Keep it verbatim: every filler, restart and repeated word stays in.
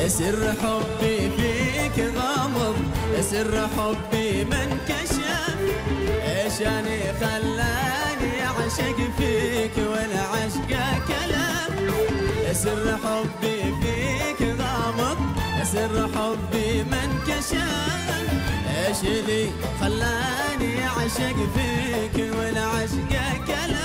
سر حبي فيك غامض، سر حبي من كشف، ايشاني خلاني اعشق فيك والعشق كلام. سر حبي فيك غامض، سر حبي من كشف، ايش اللي خلاني اعشق فيك والعشق كلام.